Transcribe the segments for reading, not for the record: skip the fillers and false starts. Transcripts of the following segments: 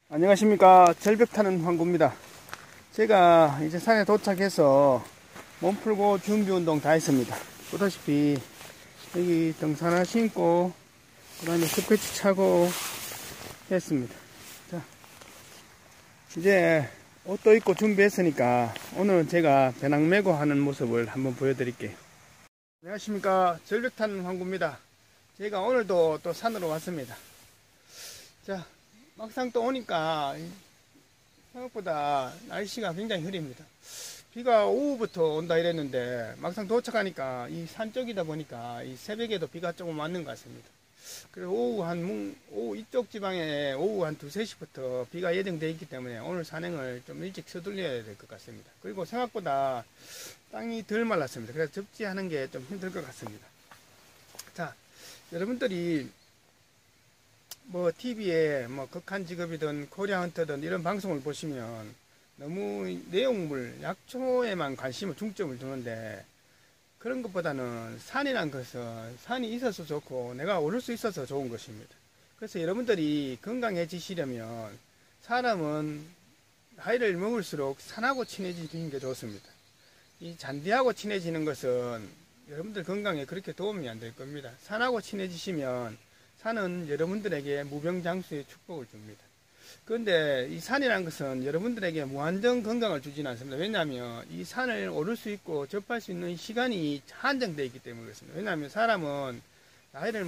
안녕하십니까. 절벽 타는 황구입니다. 제가 이제 산에 도착해서 몸 풀고 준비 운동 다 했습니다. 보다시피 여기 등산화 신고 그 다음에 스패치 차고 했습니다. 자, 이제 옷도 입고 준비했으니까 오늘은 제가 배낭 메고 하는 모습을 한번 보여드릴게요. 안녕하십니까. 절벽 타는 황구입니다. 제가 오늘도 또 산으로 왔습니다. 자, 막상 또 오니까 생각보다 날씨가 굉장히 흐립니다. 비가 오후부터 온다 이랬는데 막상 도착하니까 이 산 쪽이다 보니까 이 새벽에도 비가 조금 왔는 것 같습니다. 그리고 오후 이쪽 지방에 오후 한 2, 3시부터 비가 예정되어 있기 때문에 오늘 산행을 좀 일찍 서둘러야 될 것 같습니다. 그리고 생각보다 땅이 덜 말랐습니다. 그래서 접지하는 게 좀 힘들 것 같습니다. 자, 여러분들이 뭐 TV에 뭐 극한직업이든 코리아헌터든 이런 방송을 보시면 너무 내용물 약초에만 관심을 중점을 두는데, 그런 것보다는 산이란 것은 산이 있어서 좋고 내가 오를 수 있어서 좋은 것입니다. 그래서 여러분들이 건강해지시려면 사람은 나이를 먹을수록 산하고 친해지는 게 좋습니다. 이 잔디하고 친해지는 것은 여러분들 건강에 그렇게 도움이 안 될 겁니다. 산하고 친해지시면 산은 여러분들에게 무병장수의 축복을 줍니다. 그런데 이 산이라는 것은 여러분들에게 무한정 건강을 주지는 않습니다. 왜냐하면 이 산을 오를 수 있고 접할 수 있는 시간이 한정되어 있기 때문에 그렇습니다. 왜냐하면 사람은 나이를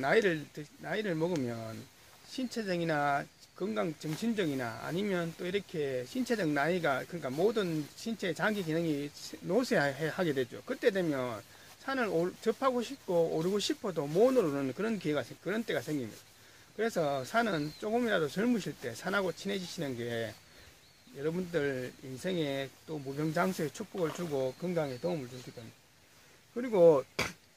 먹으면 신체적이나 건강 정신적이나 아니면 또 이렇게 신체적 나이가, 그러니까 모든 신체의 장기 기능이 노쇠하게 되죠. 그때 되면 산을 접하고 싶고 오르고 싶어도 못 오르는 그런 때가 생깁니다. 그래서 산은 조금이라도 젊으실 때 산하고 친해지시는 게 여러분들 인생에 또 무병장수의 축복을 주고 건강에 도움을 주기 때문에. 그리고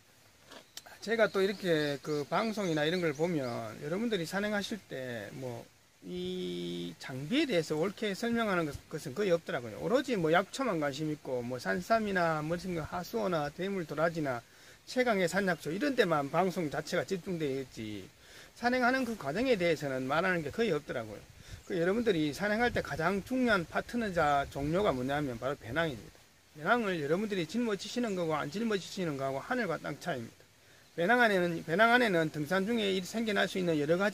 제가 또 이렇게 그 방송이나 이런 걸 보면 여러분들이 산행하실 때 뭐 이 장비에 대해서 옳게 설명하는 것은 거의 없더라고요. 오로지 뭐 약초만 관심 있고 뭐 산삼이나 무슨 하수오나 대물 도라지나 최강의 산약초 이런 데만 방송 자체가 집중되어 있지, 산행하는 그 과정에 대해서는 말하는 게 거의 없더라고요. 여러분들이 산행할 때 가장 중요한 파트너자 종류가 뭐냐면 바로 배낭입니다. 배낭을 여러분들이 짊어지시는 거고 안 짊어지시는 거하고 하늘과 땅 차이입니다. 배낭 안에는 등산 중에 생겨날 수 있는 여러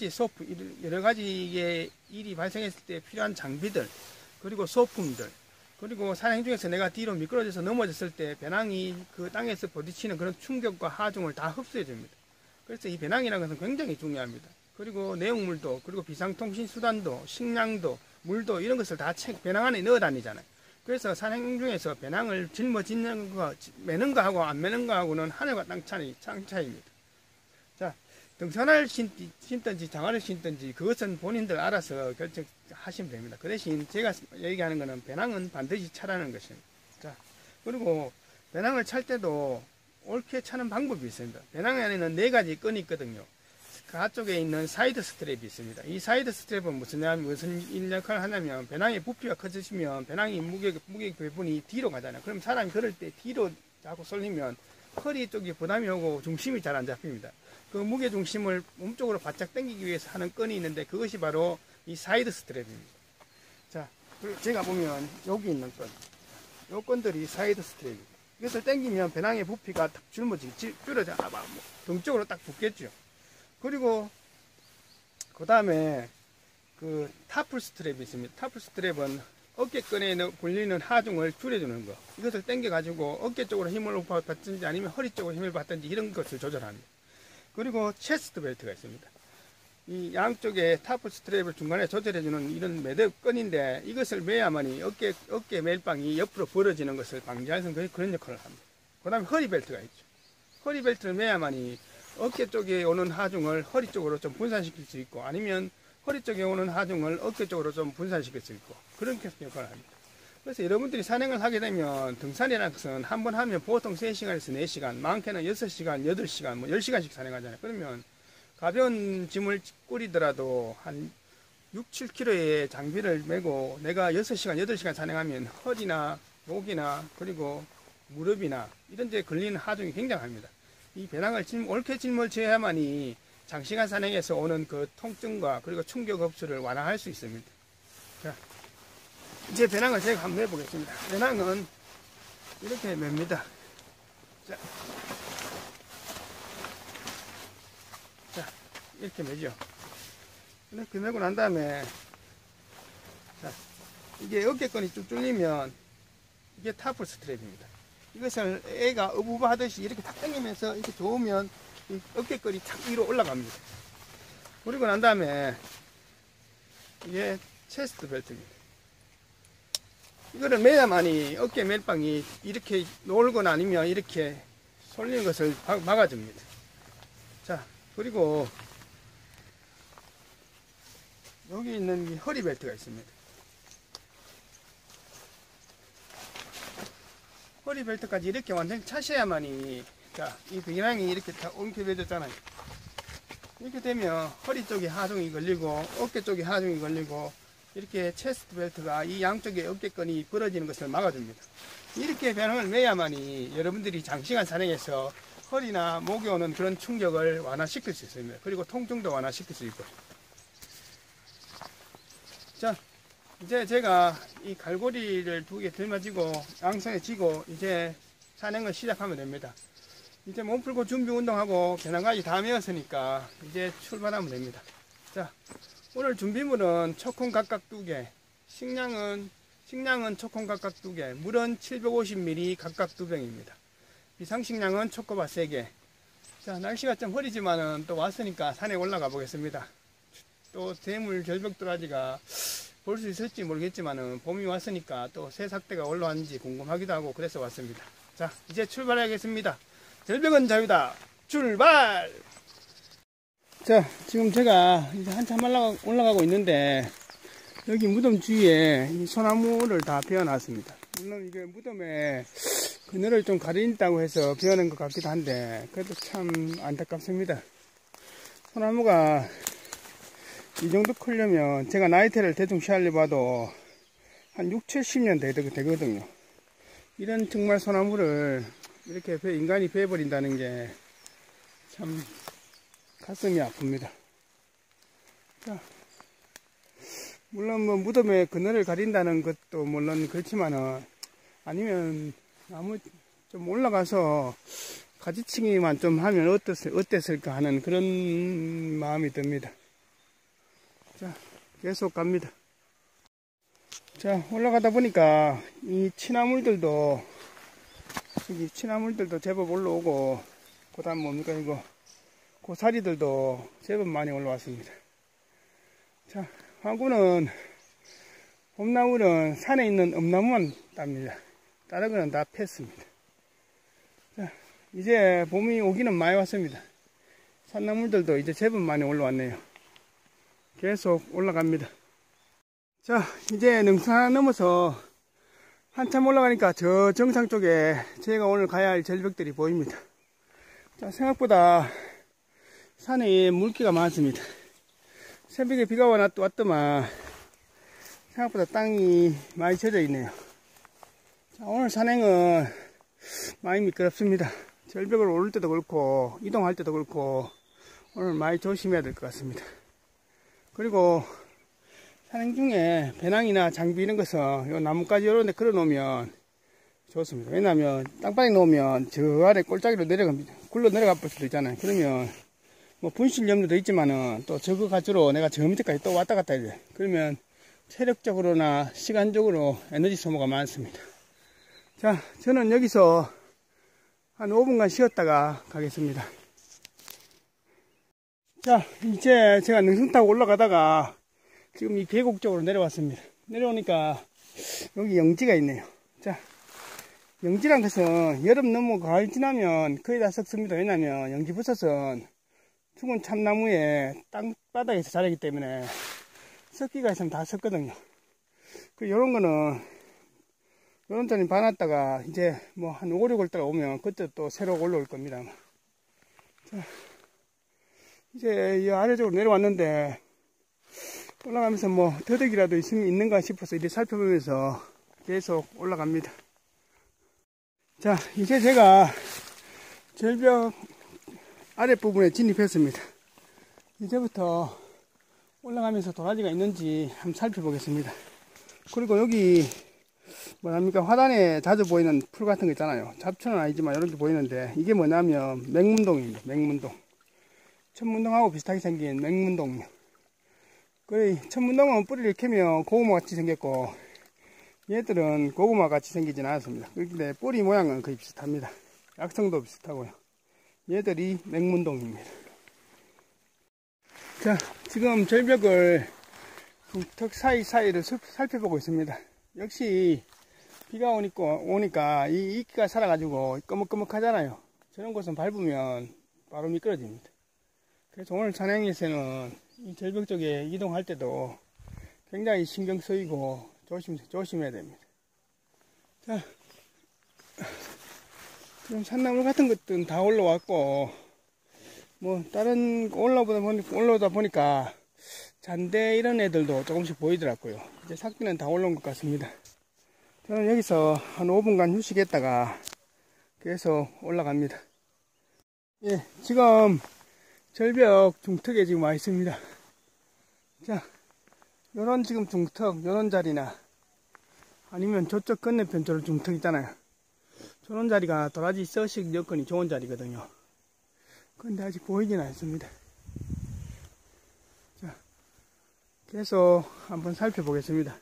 가지의 일이 발생했을 때 필요한 장비들, 그리고 소품들, 그리고 산행 중에서 내가 뒤로 미끄러져서 넘어졌을 때 배낭이 그 땅에서 부딪히는 그런 충격과 하중을 다 흡수해 줍니다. 그래서 이 배낭이라는 것은 굉장히 중요합니다. 그리고 내용물도, 그리고 비상통신수단도, 식량도, 물도 이런 것을 다 배낭 안에 넣어 다니잖아요. 그래서 산행 중에서 배낭을 짊어지는 거, 매는 거하고 안 매는 거하고는 하늘과 땅 차이입니다. 자, 등산화를 신든지 장화를 신든지 그것은 본인들 알아서 결정하시면 됩니다. 그 대신 제가 얘기하는 거는 배낭은 반드시 차라는 것입니다. 자, 그리고 배낭을 찰 때도 옳게 차는 방법이 있습니다. 배낭 안에는 4가지 끈이 있거든요. 그 앞쪽에 있는 사이드 스트랩이 있습니다. 이 사이드 스트랩은 무슨 역할을 하냐면, 배낭의 부피가 커지시면 배낭이 무게 배분이 뒤로 가잖아요. 그럼 사람이 걸을 때 뒤로 자꾸 쏠리면 허리 쪽에 부담이 오고 중심이 잘 안 잡힙니다. 그 무게 중심을 몸쪽으로 바짝 당기기 위해서 하는 끈이 있는데 그것이 바로 이 사이드 스트랩입니다. 자, 제가 보면 여기 있는 끈, 요 끈들이 사이드 스트랩입니다. 이것을 당기면 배낭의 부피가 탁 줄어져 등 쪽으로 딱 붙겠죠. 그리고 그 다음에 그 타플 스트랩이 있습니다. 타플 스트랩은 어깨끈에 굴리는 하중을 줄여주는 거, 이것을 당겨 가지고 어깨 쪽으로 힘을 받든지 아니면 허리 쪽으로 힘을 받든지 이런 것을 조절합니다. 그리고 체스트 벨트가 있습니다. 이 양쪽에 타플 스트랩을 중간에 조절해주는 이런 매듭끈인데, 이것을 매야만이 어깨 멜빵이 옆으로 벌어지는 것을 방지하는 그런 역할을 합니다. 그 다음에 허리 벨트가 있죠. 허리 벨트를 매야만이 어깨 쪽에 오는 하중을 허리 쪽으로 좀 분산시킬 수 있고, 아니면 허리 쪽에 오는 하중을 어깨 쪽으로 좀 분산시킬 수 있고, 그런 역할을 합니다. 그래서 여러분들이 산행을 하게 되면 등산이라는 것은 한 번 하면 보통 3시간에서 4시간, 많게는 6시간, 8시간, 뭐 10시간씩 산행하잖아요. 그러면 가벼운 짐을 꾸리더라도 한 6, 7kg의 장비를 메고 내가 6시간, 8시간 산행하면 허리나 목이나 그리고 무릎이나 이런 데 걸리는 하중이 굉장합니다. 이 배낭을 옳게 짊어져야만이 장시간 산행에서 오는 그 통증과 그리고 충격 흡수를 완화할 수 있습니다. 자, 이제 배낭을 제가 한번 매보겠습니다. 배낭은 이렇게 맵니다. 자, 이렇게 매죠. 이렇게 매고 난 다음에, 자, 이게 어깨끈이 쭉 뚫리면 이게 타프 스트랩입니다. 이것을 애가 어부바 하듯이 이렇게 탁 당기면서 이렇게 좋으면 이 어깨끈이 탁 위로 올라갑니다. 그리고 난 다음에 이게 체스트 벨트입니다. 이거를 매야만이 어깨 멜빵이 이렇게 놀거나 아니면 이렇게 쏠리는 것을 막아줍니다. 자, 그리고 여기 있는 이 허리 벨트가 있습니다. 허리 벨트까지 이렇게 완전히 차셔야만이, 자, 이 배낭이 이렇게 다 엉켜매졌잖아요. 이렇게 되면 허리 쪽에 하중이 걸리고 어깨 쪽에 하중이 걸리고 이렇게 체스트 벨트가 이 양쪽에 어깨끈이 벌어지는 것을 막아줍니다. 이렇게 배낭을 매야만이 여러분들이 장시간 산행해서 허리나 목에 오는 그런 충격을 완화시킬 수 있습니다. 그리고 통증도 완화시킬 수 있고. 자, 이제 제가 이 갈고리를 2개 들마지고 양손에 쥐고 이제 산행을 시작하면 됩니다. 이제 몸 풀고 준비 운동하고 배낭까지 다 메었으니까 이제 출발하면 됩니다. 자, 오늘 준비물은 초콘 각각 2개, 식량은 초콘 각각 2개, 물은 750ml 각각 2병입니다. 비상식량은 초코바 3개. 자, 날씨가 좀 흐리지만은 또 왔으니까 산에 올라가 보겠습니다. 또 대물 절벽도라지가 볼 수 있을지 모르겠지만은 봄이 왔으니까 또 새싹대가 올라왔는지 궁금하기도 하고 그래서 왔습니다. 자, 이제 출발하겠습니다. 절벽은 자유다. 출발! 자, 지금 제가 이제 한참 올라가고 있는데 여기 무덤 주위에 이 소나무를 다 베어놨습니다. 물론 이게 무덤에 그늘을 좀 가린다고 해서 베어낸 것 같기도 한데 그래도 참 안타깝습니다. 소나무가 이 정도 크려면 제가 나이테를 대충 시알려 봐도 한 6, 70년 되거든요. 이런 정말 소나무를 이렇게 인간이 베어버린다는 게 참 가슴이 아픕니다. 자, 물론 뭐 무덤에 그늘을 가린다는 것도 물론 그렇지만은 아니면 나무 좀 올라가서 가지치기만 좀 하면 어땠을까 하는 그런 마음이 듭니다. 자, 계속 갑니다. 자, 올라가다 보니까 이 취나물들도 여기 취나물들도 제법 올라오고 그 다음 뭡니까 이거 고사리들도 제법 많이 올라왔습니다. 자, 화구는 봄나물은 산에 있는 엄나무만 땁니다. 다른 거는 다 팼습니다. 자, 이제 봄이 오기는 많이 왔습니다. 산나물들도 이제 제법 많이 올라왔네요. 계속 올라갑니다. 자, 이제 능산 넘어서 한참 올라가니까 저 정상 쪽에 제가 오늘 가야 할 절벽들이 보입니다. 자, 생각보다 산에 물기가 많습니다. 새벽에 비가 왔더만 생각보다 땅이 많이 젖어 있네요. 자, 오늘 산행은 많이 미끄럽습니다. 절벽을 오를 때도 그렇고 이동할 때도 그렇고 오늘 많이 조심해야 될 것 같습니다. 그리고 산행 중에 배낭이나 장비 이런 것은 요 나뭇가지 이런 데 걸어 놓으면 좋습니다. 왜냐하면 땅바닥에 놓으면 저 아래 꼴짜기로 굴러 내려가 볼 수도 있잖아요. 그러면 뭐 분실 염려도 있지만은 또 저거 가지고 내가 저 밑에까지 또 왔다 갔다 해야 돼. 그러면 체력적으로나 시간적으로 에너지 소모가 많습니다. 자, 저는 여기서 한 5분간 쉬었다가 가겠습니다. 자, 이제 제가 능선 타고 올라가다가 지금 이 계곡 쪽으로 내려왔습니다. 내려오니까 여기 영지가 있네요. 자, 영지란 것은 여름 넘어 가을 지나면 거의 다 썩습니다. 왜냐면 영지버섯은 죽은 참나무에 땅바닥에서 자라기 때문에 썩기가 있으면 다 썩거든요. 그 요런 거는 요런 잔이 봐놨다가 이제 뭐 한 5, 6월 달 오면 그때 또 새로 올라올 겁니다. 자, 이제 이 아래쪽으로 내려왔는데 올라가면서 뭐 더덕이라도 있는가 싶어서 이렇게 살펴보면서 계속 올라갑니다. 자, 이제 제가 절벽 아랫부분에 진입했습니다. 이제부터 올라가면서 도라지가 있는지 한번 살펴보겠습니다. 그리고 여기 뭐랍니까, 화단에 자주 보이는 풀 같은 거 있잖아요. 잡초는 아니지만 이렇게 보이는데, 이게 뭐냐면 맹문동입니다. 맹문동. 천문동하고 비슷하게 생긴 맹문동이요. 그래, 천문동은 뿌리를 캐면 고구마 같이 생겼고, 얘들은 고구마 같이 생기진 않았습니다. 그런데 뿌리 모양은 거의 비슷합니다. 약성도 비슷하고요. 얘들이 맹문동입니다. 자, 지금 절벽을 턱 사이사이를 살펴보고 있습니다. 역시 비가 오니까 이 이끼가 살아가지고 꺼먹꺼먹하잖아요. 저런 곳은 밟으면 바로 미끄러집니다. 그래서 오늘 산행에서는 이 절벽 쪽에 이동할 때도 굉장히 신경 쓰이고 조심해야 됩니다. 자, 지금 산나물 같은 것들은 다 올라왔고, 뭐 다른 올라오다 보니까 잔대 이런 애들도 조금씩 보이더라고요. 이제 삭기는 다 올라온 것 같습니다. 저는 여기서 한 5분간 휴식했다가 계속 올라갑니다. 예, 지금 절벽 중턱에 지금 와 있습니다. 자, 요런 지금 중턱, 요런 자리나 아니면 저쪽 건너편 저런 중턱 있잖아요. 저런 자리가 도라지 서식 여건이 좋은 자리거든요. 근데 아직 보이진 않습니다. 자, 계속 한번 살펴보겠습니다.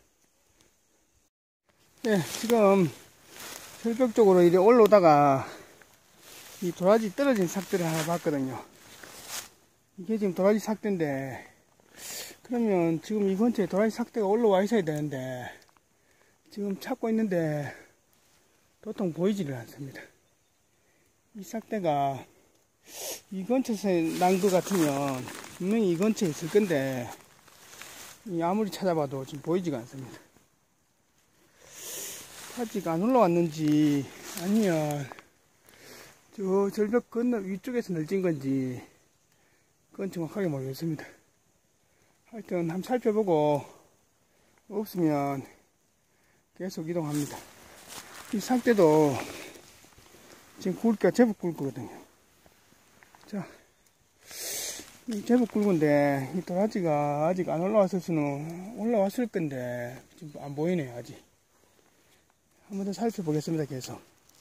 네, 지금 절벽 쪽으로 이제 올라오다가 이 도라지 떨어진 삭들을 하나 봤거든요. 이게 지금 도라지 삭대인데, 그러면 지금 이 근처에 도라지 삭대가 올라와 있어야 되는데, 지금 찾고 있는데 도통 보이지를 않습니다. 이 삭대가 이 근처에 난 것 같으면 분명히 이 근처에 있을 건데, 아무리 찾아봐도 지금 보이지가 않습니다. 아직 안 올라왔는지 아니면 저 절벽 건너 위쪽에서 늘진 건지 그건 정확하게 모르겠습니다. 하여튼 한번 살펴보고 없으면 계속 이동합니다. 이 삭대도 지금 굵기가 제법 굵거든요. 자, 이 제법 굵은데 이 도라지가 아직 안 올라왔을 수는 올라왔을 건데 지금 안 보이네요. 아직 한번 더 살펴보겠습니다. 계속.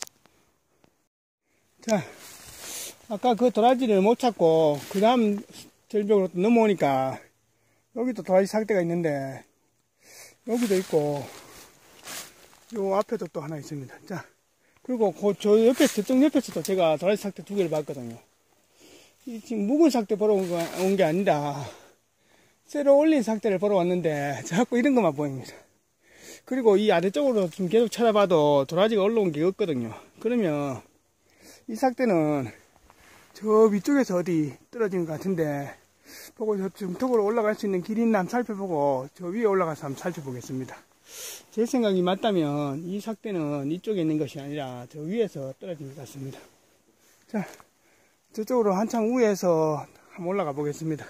자, 아까 그 도라지를 못 찾고 그 다음 절벽으로 또 넘어오니까 여기도 도라지 삭대가 있는데 여기도 있고 요 앞에도 또 하나 있습니다. 자, 그리고 저 옆에, 저쪽 옆에서도 제가 도라지 삭대 2개를 봤거든요. 이 지금 묵은 삭대 보러 온 게 아니라 새로 올린 삭대를 보러 왔는데 자꾸 이런 것만 보입니다. 그리고 이 아래쪽으로 좀 계속 찾아봐도 도라지가 올라온 게 없거든요. 그러면 이 삭대는 저 위쪽에서 어디 떨어진 것 같은데, 보고 저 중턱으로 올라갈 수 있는 길이 있나 한번 살펴보고 저 위에 올라가서 한번 살펴보겠습니다. 제 생각이 맞다면 이 삭대는 이쪽에 있는 것이 아니라 저 위에서 떨어진 것 같습니다. 자, 저쪽으로 한참 위에서 한번 올라가 보겠습니다.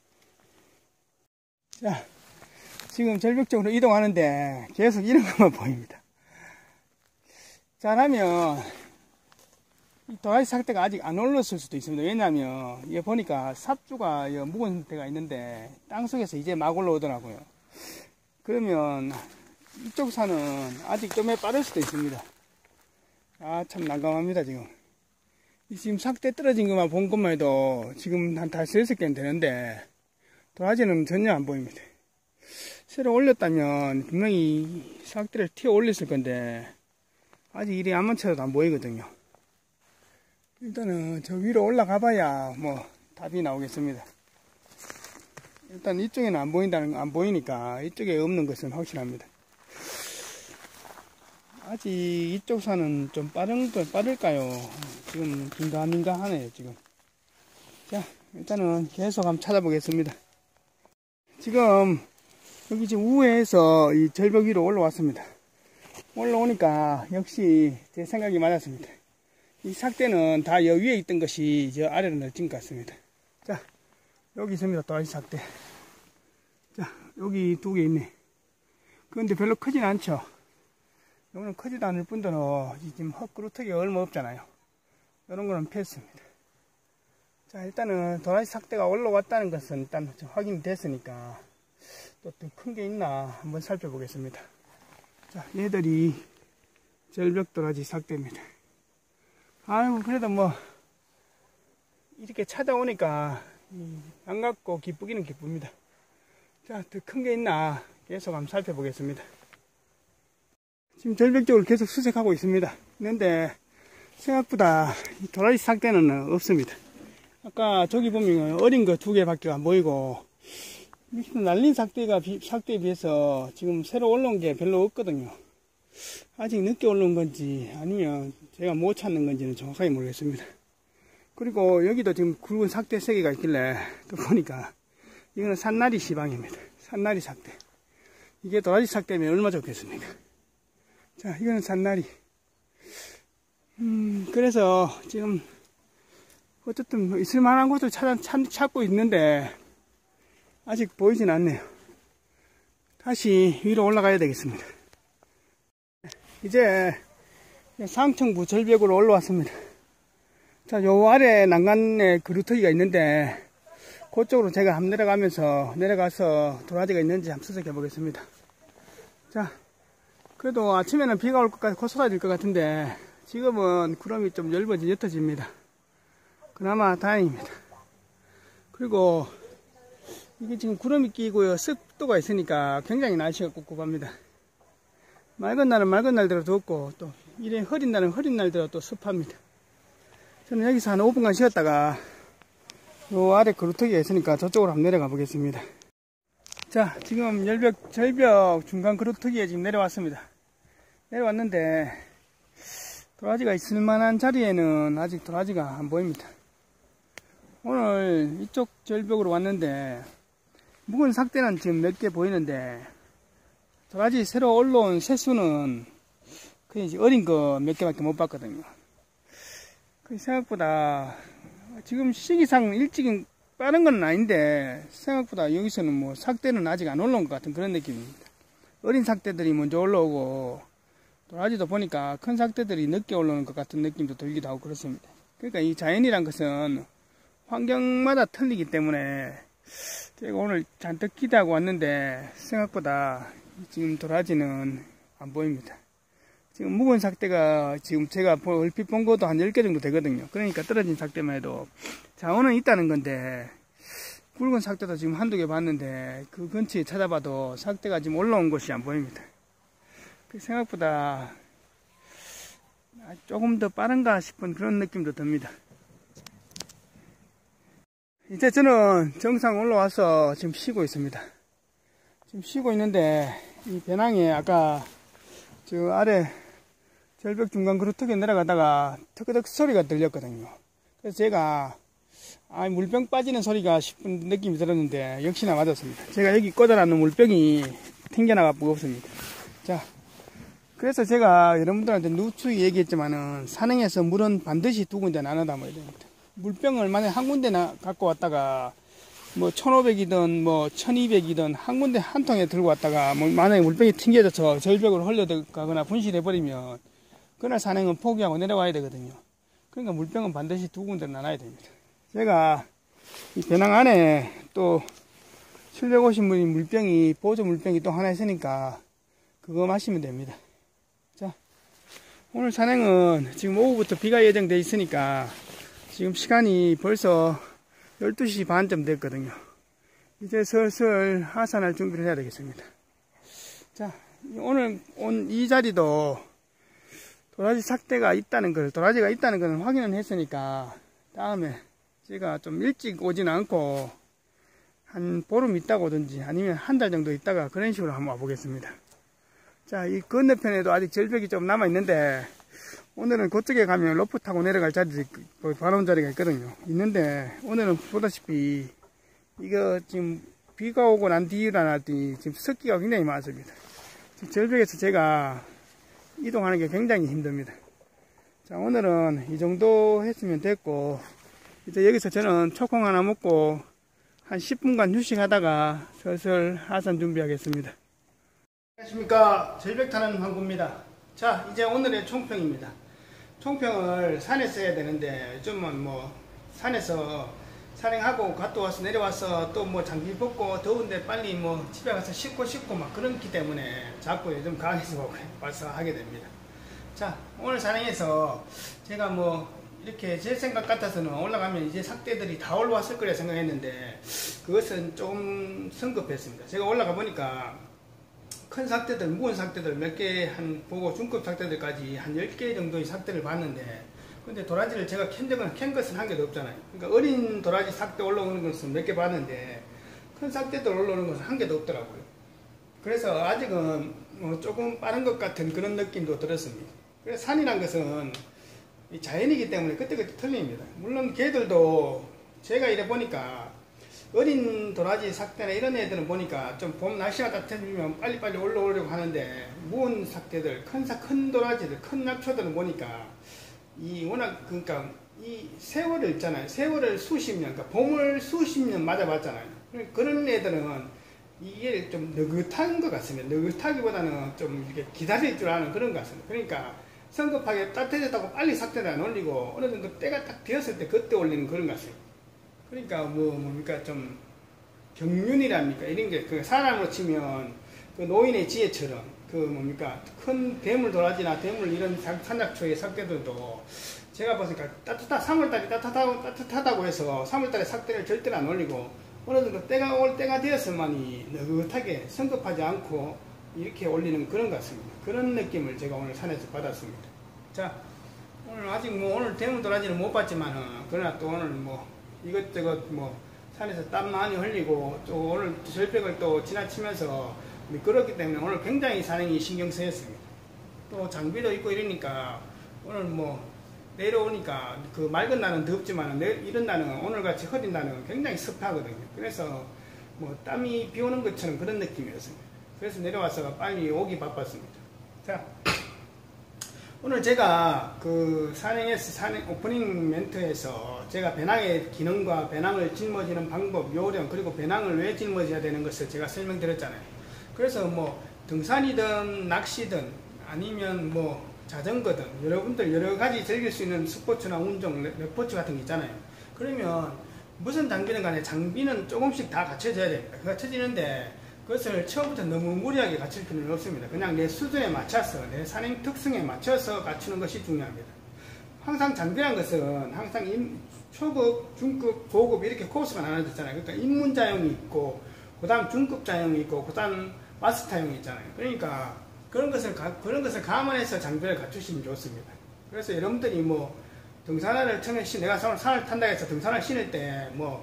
자, 지금 절벽 쪽으로 이동하는데 계속 이런 것만 보입니다. 잘하면 이 도라지 삭대가 아직 안 올랐을 수도 있습니다. 왜냐하면 이게 보니까 삽주가 묵은 데가 있는데 땅속에서 이제 막 올라오더라고요. 그러면 이쪽 산은 아직 좀 빠를 수도 있습니다. 아, 참 난감합니다. 지금 삭대 떨어진 것만 본 것만 해도 지금 한 5-6개는 되는데 도라지는 전혀 안 보입니다. 새로 올렸다면 분명히 삭대를 튀어 올렸을 건데 아직 이리 아무처럼 안 보이거든요. 일단은 저 위로 올라가 봐야 뭐 답이 나오겠습니다. 일단 이쪽에는 안 보이니까 이쪽에 없는 것은 확실합니다. 아직 이쪽 산은 좀 빠를까요? 지금 긴가민가하네요, 지금. 자, 일단은 계속 한번 찾아보겠습니다. 지금 여기 지금 우회해서 이 절벽 위로 올라왔습니다. 올라오니까 역시 제 생각이 맞았습니다. 이 삭대는 다 여 위에 있던 것이 저 아래로 널진 것 같습니다. 자, 여기 있습니다. 도라지 삭대. 자, 여기 2개 있네. 그런데 별로 크진 않죠. 이거는 크지도 않을 뿐더러 지금 헛그루터기가 얼마 없잖아요. 이런 거는 패스입니다. 자, 일단은 도라지 삭대가 올라왔다는 것은 일단 확인이 됐으니까 또 큰 게 있나 한번 살펴보겠습니다. 자, 얘들이 절벽도라지 삭대입니다. 아이고, 그래도 뭐, 이렇게 찾아오니까, 반갑고 기쁘기는 기쁩니다. 자, 더 큰 게 있나 계속 한번 살펴보겠습니다. 지금 절벽적으로 계속 수색하고 있습니다. 있는데, 생각보다 이 도라지 삭대는 없습니다. 아까 저기 보면 어린 거 2개밖에 안 보이고, 날린 삭대에 비해서 지금 새로 올라온 게 별로 없거든요. 아직 늦게 올라온 건지 아니면 제가 못 찾는 건지는 정확하게 모르겠습니다. 그리고 여기도 지금 굵은 삭대 3개가 있길래 또 보니까 이거는 산나리 시방입니다. 산나리 삭대. 이게 도라지 삭대면 얼마나 좋겠습니까? 자, 이거는 산나리. 그래서 지금 어쨌든 있을만한 곳을 찾고 있는데 아직 보이진 않네요. 다시 위로 올라가야 되겠습니다. 이제 상청부 절벽으로 올라왔습니다. 자, 요 아래 난간에 그루터기가 있는데 그쪽으로 제가 한번 내려가서 도라지가 있는지 한번 수색해 보겠습니다. 자, 그래도 아침에는 비가 올 것 같고 쏟아질 것 같은데 지금은 구름이 좀 옅어집니다. 그나마 다행입니다. 그리고 이게 지금 구름이 끼고요, 습도가 있으니까 굉장히 날씨가 꿉꿉합니다. 맑은 날은 맑은 날대로 덥고 또 이래 흐린 날은 흐린 날대로 또 습합니다. 저는 여기서 한 5분간 쉬었다가 요 아래 그루터기가 있으니까 저쪽으로 한번 내려가 보겠습니다. 자, 지금 절벽 중간 그루터기에 지금 내려왔습니다. 내려왔는데 도라지가 있을 만한 자리에는 아직 도라지가 안 보입니다. 오늘 이쪽 절벽으로 왔는데 묵은 삭대는 지금 몇 개 보이는데 도라지 새로 올라온 새수는 그냥 이제 어린 거 몇 개밖에 못 봤거든요. 생각보다 지금 시기상 일찍 빠른 건 아닌데 생각보다 여기서는 뭐 삭대는 아직 안 올라온 것 같은 그런 느낌입니다. 어린 삭대들이 먼저 올라오고 도라지도 보니까 큰 삭대들이 늦게 올라오는 것 같은 느낌도 들기도 하고 그렇습니다. 그러니까 이 자연이란 것은 환경마다 틀리기 때문에 제가 오늘 잔뜩 기대하고 왔는데 생각보다 지금 도라지는 안 보입니다. 지금 묵은 삭대가 지금 제가 얼핏 본 것도 한 10개 정도 되거든요. 그러니까 떨어진 삭대만 해도 자원은 있다는 건데 굵은 삭대도 지금 한두 개 봤는데 그 근처에 찾아봐도 삭대가 지금 올라온 곳이 안 보입니다. 생각보다 조금 더 빠른가 싶은 그런 느낌도 듭니다. 이제 저는 정상 올라와서 지금 쉬고 있습니다. 지금 쉬고 있는데 이 배낭에 아까 저 아래 절벽 중간 그루터기에 내려가다가 터그덕 소리가 들렸거든요. 그래서 제가 물병 빠지는 소리가 싶은 느낌이 들었는데 역시나 맞았습니다. 제가 여기 꽂아놨는 물병이 튕겨나가 무겁습니다. 자, 그래서 제가 여러분들한테 누추히 얘기했지만은 산행에서 물은 반드시 2군데 나눠 담아야 됩니다. 물병을 만약에 한 군데 갖고 왔다가 뭐 1500이든 뭐 1200이든 한 군데 한 통에 들고 왔다가 뭐 만약에 물병이 튕겨져서 절벽으로 흘러가거나 분실해버리면 그날 산행은 포기하고 내려와야 되거든요. 그러니까 물병은 반드시 2군데로 나눠야 됩니다. 제가 이 배낭 안에 또 750ml 물병이 보조 물병이 또 하나 있으니까 그거 마시면 됩니다. 자, 오늘 산행은 지금 오후부터 비가 예정되어 있으니까 지금 시간이 벌써 12시 반쯤 됐거든요. 이제 슬슬 하산할 준비를 해야 되겠습니다. 자, 오늘 온 이 자리도 도라지 삭대가 있다는 걸, 도라지가 있다는 걸 확인을 했으니까 다음에 제가 좀 일찍 오진 않고 한 보름 있다가 오든지 아니면 한 달 정도 있다가 그런 식으로 한번 와보겠습니다. 자, 이 건너편에도 아직 절벽이 좀 남아 있는데 오늘은 그쪽에 가면 로프 타고 내려갈 자리도 바로 온 자리가 있거든요. 있는데 오늘은 보다시피 이거 지금 비가 오고 난 뒤라나더니 지금 습기가 굉장히 많습니다. 지금 절벽에서 제가 이동하는 게 굉장히 힘듭니다. 자, 오늘은 이 정도 했으면 됐고 이제 여기서 저는 초콩 하나 먹고 한 10분간 휴식하다가 슬슬 하산 준비하겠습니다. 안녕하십니까, 절벽 타는 황구입니다. 자, 이제 오늘의 총평입니다. 총평을 산에서 해야 되는데 요즘은 뭐 산에서 산행하고 갔다 와서 내려와서 또 뭐 장비 벗고 더운데 빨리 뭐 집에 가서 씻고 막 그렇기 때문에 자꾸 요즘 강에서 와서 하게 됩니다. 자, 오늘 산행에서 제가 뭐 이렇게 제 생각 같아서는 올라가면 이제 삭대들이 다 올라왔을 거라 생각했는데 그것은 좀 성급했습니다. 제가 올라가 보니까 큰 삭대들, 무거운 삭대들 몇 개 한 보고 중급 삭대들까지 한 10개 정도의 삭대를 봤는데 근데 도라지를 제가 캔 것은 한 개도 없잖아요. 그러니까 어린 도라지 삭대 올라오는 것은 몇 개 봤는데 큰 삭대들 올라오는 것은 한 개도 없더라고요. 그래서 아직은 뭐 조금 빠른 것 같은 그런 느낌도 들었습니다. 그래서 산이란 것은 자연이기 때문에 그때그때 틀립니다. 물론 걔들도 제가 이래 보니까 어린 도라지 삭대나 이런 애들은 보니까 좀 봄 날씨가 따뜻해지면 빨리빨리 올라오려고 하는데 무거운 삭대들, 큰 도라지들, 큰 약초들은 보니까 이 워낙 그러니까 이 세월을 있잖아요. 세월을 수십 년, 그러니까 봄을 수십 년 맞아봤잖아요. 그런 애들은 이게 좀 느긋한 것 같습니다. 느긋하기보다는 좀 이렇게 기다릴 줄 아는 그런 것 같습니다. 그러니까 성급하게 따뜻해졌다고 빨리 삭대를 안 올리고 어느 정도 때가 딱 되었을 때 그때 올리는 그런 것 같습니다. 그러니까 뭡니까 좀 경륜이랍니까 이런 게 그 사람으로 치면 그 노인의 지혜처럼 그 뭡니까 큰 대물 도라지나 대물 이런 산약초의 삭대들도 제가 보니까 3월달이 따뜻하다고 해서 3월달에 삭대를 절대로 안 올리고 어느 정도 때가 되었으만이 느긋하게 성급하지 않고 이렇게 올리는 그런 것 같습니다. 그런 느낌을 제가 오늘 산에서 받았습니다. 자, 오늘 아직 뭐 오늘 대물 도라지는 못 봤지만은 그러나 또 오늘 뭐 이것저것 뭐 산에서 땀 많이 흘리고 또 오늘 절벽을 또 지나치면서 미끄럽기 때문에 오늘 굉장히 산행이 신경 쓰였습니다. 또 장비도 있고 이러니까 오늘 뭐 내려오니까 그 맑은 날은 덥지만 이런 날은 오늘같이 흐린 날은 굉장히 습하거든요. 그래서 뭐 땀이 비 오는 것처럼 그런 느낌이었습니다. 그래서 내려와서 빨리 오기 바빴습니다. 자, 오늘 제가 그 산행 오프닝 멘트에서 제가 배낭의 기능과 배낭을 짊어지는 방법, 요령, 그리고 배낭을 왜 짊어져야 되는 것을 제가 설명드렸잖아요. 그래서 뭐 등산이든 낚시든 아니면 뭐 자전거든 여러분들 여러 가지 즐길 수 있는 스포츠나 운동, 레포츠 같은 게 있잖아요. 그러면 무슨 장비는 간에 장비는 조금씩 다 갖춰져야 됩니다. 갖춰지는데 그것을 처음부터 너무 무리하게 갖출 필요는 없습니다. 그냥 내 수준에 맞춰서 내 산행 특성에 맞춰서 갖추는 것이 중요합니다. 항상 장비란 것은 항상 초급, 중급, 고급 이렇게 코스가 나눠졌잖아요. 그러니까 입문자용이 있고 그 다음 중급자용이 있고 그 다음 마스터용이 있잖아요. 그러니까 그런 것을 감안해서 장비를 갖추시면 좋습니다. 그래서 여러분들이 뭐 등산화를 처음에 내가 산을 탄다 해서 등산을 신을 때 뭐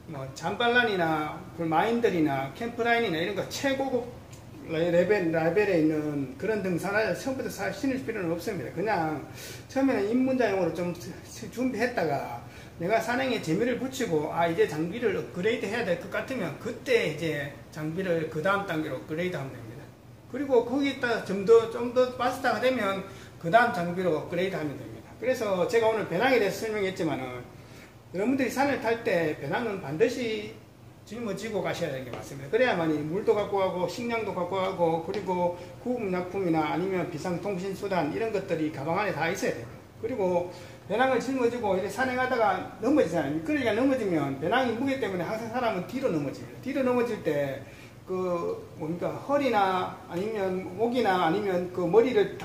잠발란이나 마인들이나 캠프라인이나 이런 거 최고급 레벨에 있는 그런 등산화를 처음부터 신을 필요는 없습니다. 그냥 처음에는 입문자용으로 좀 준비했다가 내가 산행에 재미를 붙이고 이제 장비를 업그레이드 해야 될 것 같으면 그때 이제 장비를 그 다음 단계로 업그레이드 하면 됩니다. 그리고 거기에 좀 더 마스터가 되면 그 다음 장비로 업그레이드 하면 됩니다. 그래서 제가 오늘 배낭에 대해서 설명했지만은 여러분들이 산을 탈 때 배낭은 반드시 짊어지고 가셔야 되는 게 맞습니다. 그래야만이 물도 갖고 가고 식량도 갖고 가고 그리고 구급약품이나 아니면 비상통신수단 이런 것들이 가방 안에 다 있어야 돼요. 그리고 배낭을 짊어지고 이렇게 산행하다가 넘어지잖아요. 미끄러지가 넘어지면 배낭이 무게 때문에 항상 사람은 뒤로 넘어집니다. 뒤로 넘어질 때 그 뭡니까 허리나 아니면 목이나 아니면 그 머리를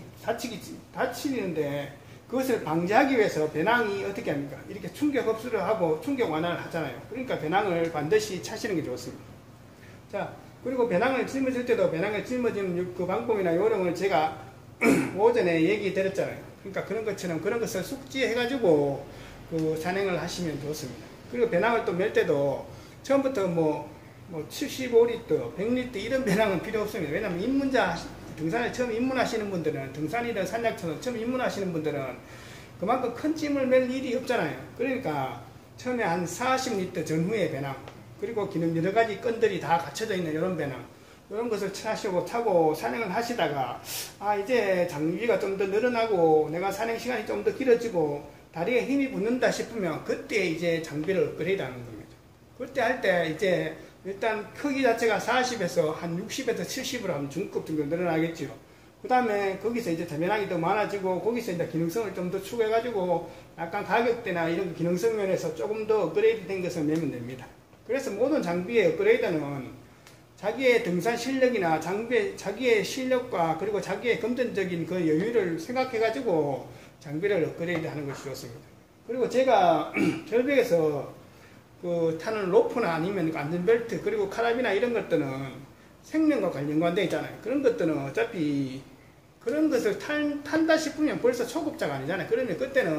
다치는데 그것을 방지하기 위해서 배낭이 어떻게 합니까? 이렇게 충격 흡수를 하고 충격 완화를 하잖아요. 그러니까 배낭을 반드시 차시는 게 좋습니다. 자, 그리고 배낭을 짊어질 때도 배낭을 짊어지는 그 방법이나 요령을 제가 오전에 얘기 드렸잖아요. 그러니까 그런 것처럼 그런 것을 숙지해가지고 그 산행을 하시면 좋습니다. 그리고 배낭을 또 멜 때도 처음부터 뭐 75리터, 100리터 이런 배낭은 필요 없습니다. 왜냐하면 등산에 처음 입문하시는 분들은 등산이든 산약처럼 처음 입문하시는 분들은 그만큼 큰 짐을 멜 일이 없잖아요. 그러니까 처음에 한 40리터 전후의 배낭 그리고 기능 여러 가지 건들이 다 갖춰져 있는 이런 배낭 이런 것을 타고 산행을 하시다가 이제 장비가 좀 더 늘어나고 내가 산행 시간이 좀 더 길어지고 다리에 힘이 붙는다 싶으면 그때 이제 장비를 업그레이드 하는 겁니다. 그때 할 때 이제 일단 크기 자체가 40에서 한 60에서 70으로 하면 중급 정도 늘어나겠죠. 그 다음에 거기서 이제 대면하기 더 많아지고 거기서 이제 기능성을 좀 더 추가해가지고 약간 가격대나 이런 기능성 면에서 조금 더 업그레이드 된 것을 내면 됩니다. 그래서 모든 장비의 업그레이드는 자기의 등산 실력이나 자기의 실력과 그리고 자기의 금전적인 그 여유를 생각해가지고 장비를 업그레이드 하는 것이 좋습니다. 그리고 제가 절벽에서 그 타는 로프나 아니면 안전벨트 그리고 카라비나 이런 것들은 생명과 관련돼 있잖아요. 그런 것들은 어차피 그런 것을 탄다 싶으면 벌써 초급자가 아니잖아요. 그러면 그때는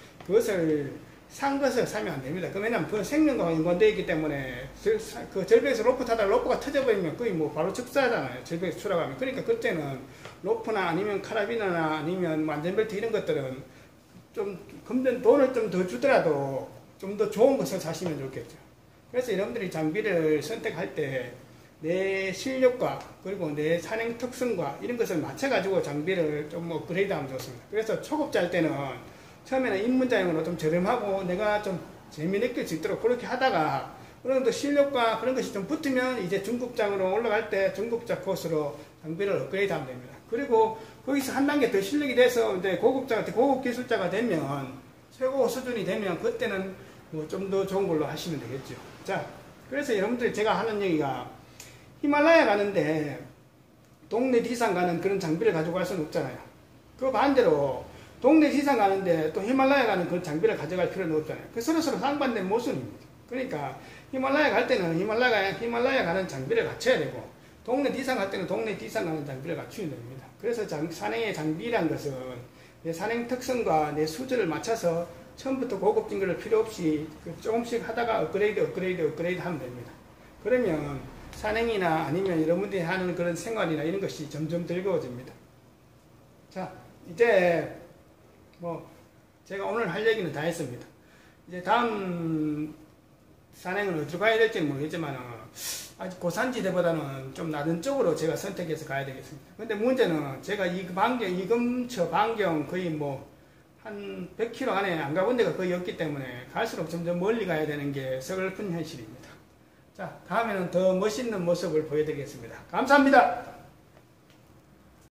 그것을 산 것을 사면 안 됩니다. 왜냐면 그 생명과 관련돼 있기 때문에 그 절벽에서 로프 타다가 로프가 터져버리면 거의 뭐 바로 즉사하잖아요. 절벽에서 추락하면. 그러니까 그때는 로프나 아니면 카라비나나 아니면 안전벨트 이런 것들은 좀 돈을 좀 더 주더라도 좀 더 좋은 것을 사시면 좋겠죠. 그래서 여러분들이 장비를 선택할 때 내 실력과 그리고 내 산행 특성과 이런 것을 맞춰가지고 장비를 좀 업그레이드 하면 좋습니다. 그래서 초급자 할 때는 처음에는 입문자용으로 좀 저렴하고 내가 좀 재미있게 수 있도록 그렇게 하다가 어느 정도 실력과 그런 것이 좀 붙으면 이제 중급장으로 올라갈 때 중급자 코스로 장비를 업그레이드 하면 됩니다. 그리고 거기서 한 단계 더 실력이 돼서 이제 고급 기술자가 되면 최고 수준이 되면 그때는 뭐 좀 더 좋은 걸로 하시면 되겠죠. 자, 그래서 여러분들이 제가 하는 얘기가 히말라야 가는데 동네 지상 가는 그런 장비를 가지고 갈 수는 없잖아요. 그 반대로 동네 지상 가는데 또 히말라야 가는 그런 장비를 가져갈 필요는 없잖아요. 그 서로 상반된 모순입니다. 그러니까 히말라야 갈 때는 히말라야 가는 장비를 갖춰야 되고 동네 지상 갈 때는 동네 지상 가는 장비를 갖추면 됩니다. 그래서 산행의 장비란 것은 내 산행 특성과 내 수준을 맞춰서 처음부터 고급진 걸 필요 없이 조금씩 하다가 업그레이드 하면 됩니다. 그러면 산행이나 아니면 여러분들이 하는 그런 생활이나 이런 것이 점점 즐거워집니다. 자, 이제 뭐 제가 오늘 할 얘기는 다 했습니다. 이제 다음 산행은 어디로 가야 될지는 모르겠지만 아직 고산지대보다는 좀 낮은 쪽으로 제가 선택해서 가야 되겠습니다. 근데 문제는 제가 이 근처 반경 거의 뭐 한 100km 안에 안 가본 데가 거의 없기 때문에 갈수록 점점 멀리 가야 되는 게 서글픈 현실입니다. 자, 다음에는 더 멋있는 모습을 보여드리겠습니다. 감사합니다.